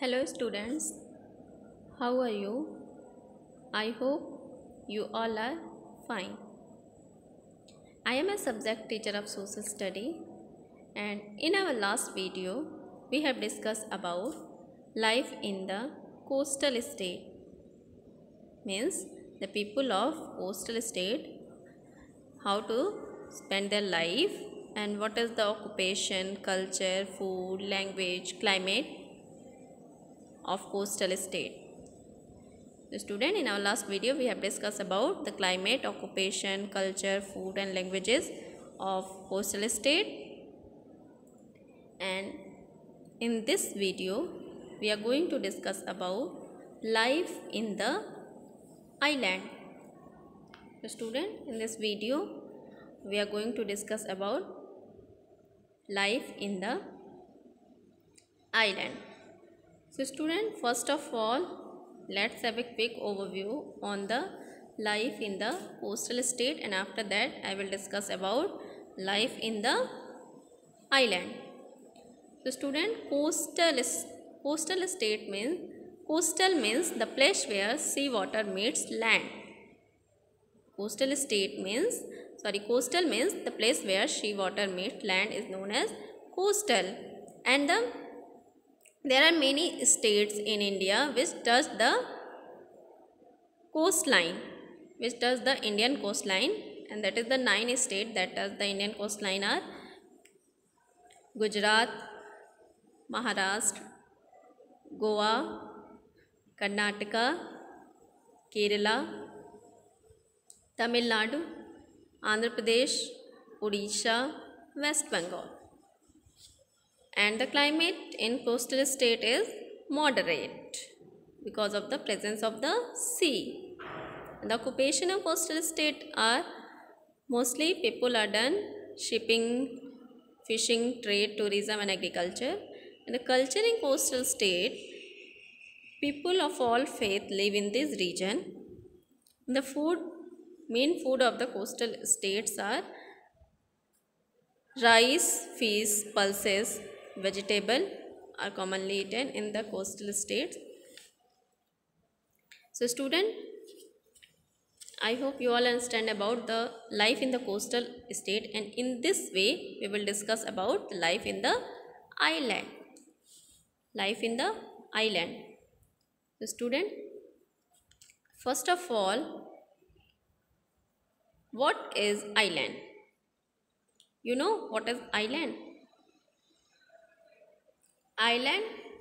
Hello students, how are you? I hope you all are fine. I am a subject teacher of social study, and in our last video we have discussed about life in the coastal state, means the people of coastal state, how to spend their life and what is the occupation, culture, food, language, climate of coastal state. The student, in our last video we have discussed about the climate, occupation, culture, food and languages of coastal state, and in this video we are going to discuss about life in the island. The student, in this video we are going to discuss about life in the island. So student, first of all let's have a quick overview on the life in the coastal state, and after that I will discuss about life in the island. So student, coastal state means, coastal means the place where sea water meets land. Coastal means the place where sea water meets land is known as coastal, and there are many states in India which touch the coastline, Indian coastline, and that is the 9 states that touch the Indian coastline are Gujarat, Maharashtra, Goa, Karnataka, Kerala, Tamil Nadu, Andhra Pradesh, Odisha, West Bengal. And the climate in coastal state is moderate because of the presence of the sea. And the occupation of coastal state are mostly people are done shipping, fishing, trade, tourism and agriculture. And the culture in coastal state, people of all faith live in this region. The main food of the coastal states are rice, fish, pulses, vegetable are commonly eaten in the coastal states. So student, I hope you all understand about the life in the coastal state, and in this way we will discuss about life in the island. Life in the island. So student, first of all, what is island? You know what is island? Island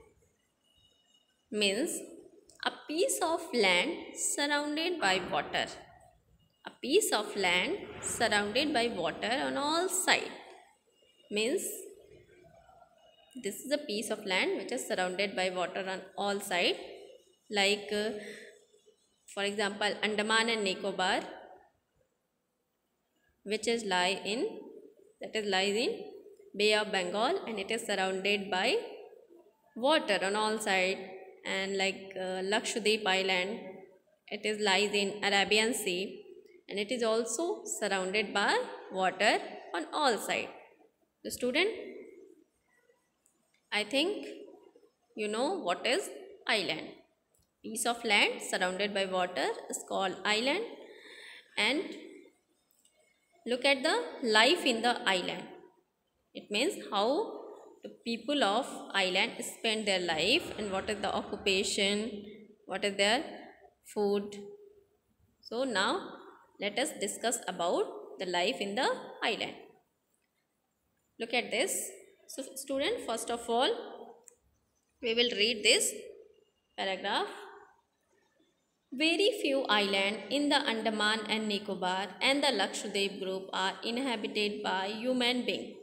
means a piece of land surrounded by water. A piece of land surrounded by water on all sides. Means this is a piece of land which is surrounded by water on all sides. Like for example, Andaman and Nicobar, which is lies in Bay of Bengal, and it is surrounded by water on all sides. And like Lakshadweep Island, it lies in Arabian Sea, and it is also surrounded by water on all sides. The student, I think you know what is island. Piece of land surrounded by water is called island. And look at the life in the island. It means how the people of island spend their life, and what is the occupation, what is their food. So now let us discuss about the life in the island. Look at this. So student, first of all we will read this paragraph. Very few islands in the Andaman and Nicobar and the Lakshadweep group are inhabited by human beings.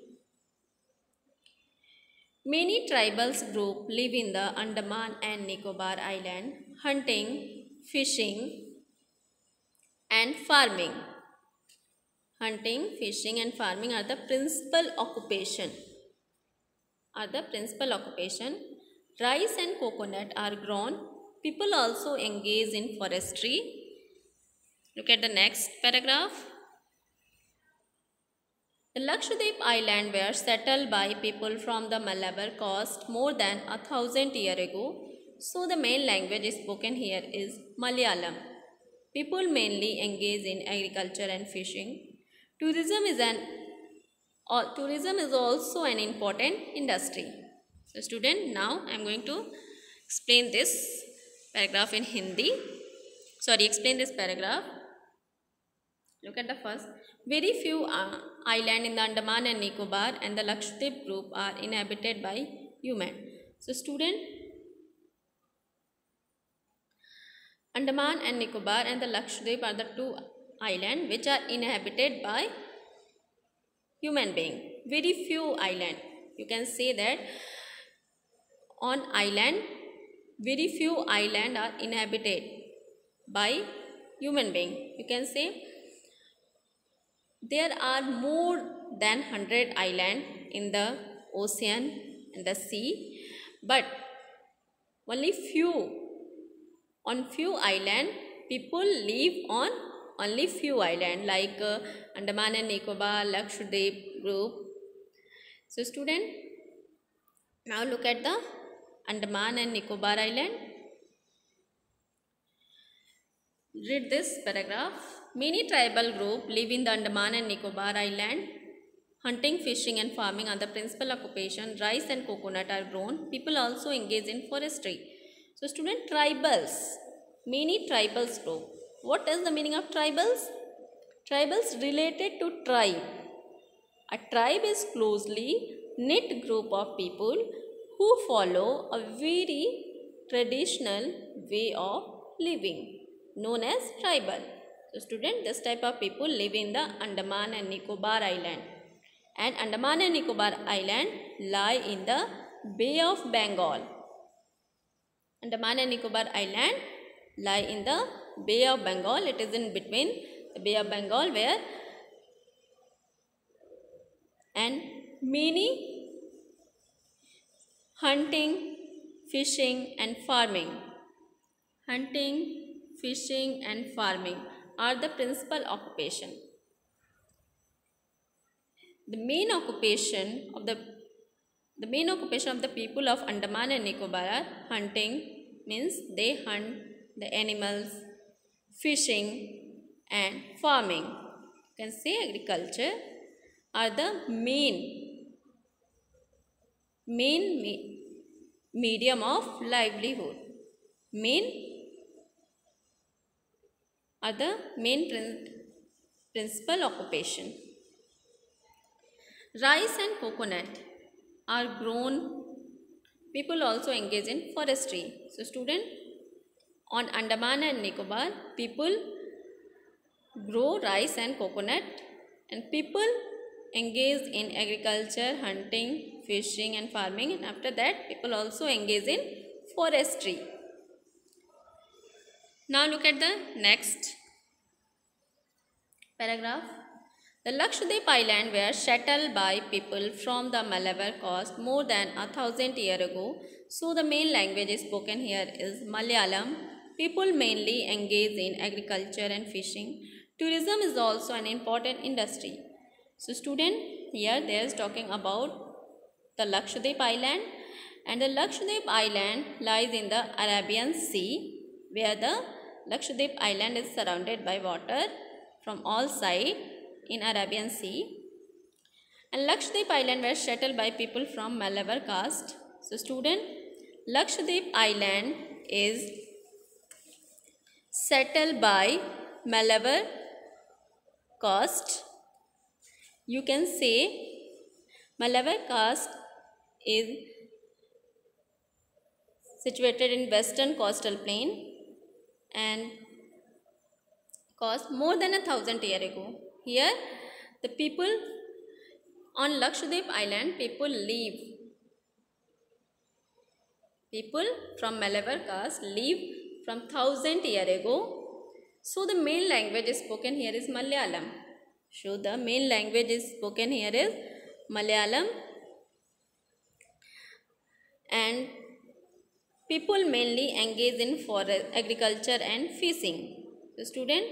Many tribals groups live in the Andaman and Nicobar Island, hunting, fishing and farming. Hunting, fishing and farming are the principal occupation. Rice and coconut are grown. People also engage in forestry. Look at the next paragraph. The Lakshadweep Island were settled by people from the Malabar coast more than 1,000 years ago. So the main language spoken here is Malayalam. People mainly engage in agriculture and fishing. Tourism is also an important industry. So student, now I am going to explain this paragraph in Hindi. Explain this paragraph. Look at the first. Very few islands in the Andaman and Nicobar and the Lakshadweep group are inhabited by human. So student, Andaman and Nicobar and the Lakshadweep are the two islands which are inhabited by human being. Very few islands. You can say that on island, very few islands are inhabited by human being. You can say there are more than 100 islands in the ocean and the sea, but only on few islands people live on only few islands like Andaman and Nicobar, Lakshadweep group. So student, now look at the Andaman and Nicobar island. Read this paragraph. Many tribal groups live in the Andaman and Nicobar island. Hunting, fishing and farming are the principal occupation. Rice and coconut are grown. People also engage in forestry. So student, tribals. Many tribals group. What is the meaning of tribals? Tribals related to tribe. A tribe is closely knit group of people who follow a very traditional way of living, known as tribal. So student, this type of people live in the Andaman and Nicobar island. And Andaman and Nicobar island lie in the Bay of Bengal. Andaman and Nicobar island lie in the Bay of Bengal. It is in between the Bay of Bengal where and many hunting, fishing and farming. Hunting, fishing and farming are the principal occupation. The main occupation of the people of Andaman and Nicobar are hunting, means they hunt the animals, fishing and farming. You can say agriculture are the main medium of livelihood. Are the main principal occupation. Rice and coconut are grown. People also engage in forestry. So student, on Andaman and Nicobar, people grow rice and coconut, and people engage in agriculture, hunting, fishing and farming, and after that people also engage in forestry. Now look at the next paragraph. The Lakshadweep island were settled by people from the Malabar coast more than 1,000 years ago. So the main language spoken here is Malayalam. People mainly engage in agriculture and fishing. Tourism is also an important industry. So student, here they are talking about the Lakshadweep island, and the Lakshadweep island lies in the Arabian Sea, where the Lakshadweep island is surrounded by water from all sides in Arabian Sea. And Lakshadweep island were settled by people from Malabar caste. So student, Lakshadweep island is settled by Malabar caste. You can say Malabar caste is situated in western coastal plain and caused more than 1,000 years ago. Here the people on Lakshadweep island, people from Malabar caste live from 1,000 years ago. So the main language spoken here is Malayalam. And people mainly engage in forest, agriculture and fishing. So student,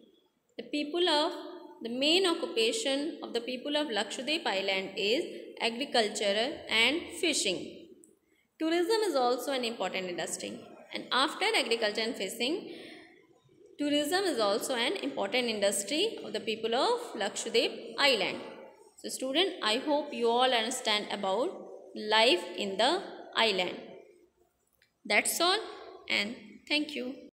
the main occupation of the people of Lakshadweep island is agriculture and fishing. Tourism is also an important industry. And after agriculture and fishing, tourism is also an important industry of the people of Lakshadweep Island. So student, I hope you all understand about life in the island. That's all, and thank you.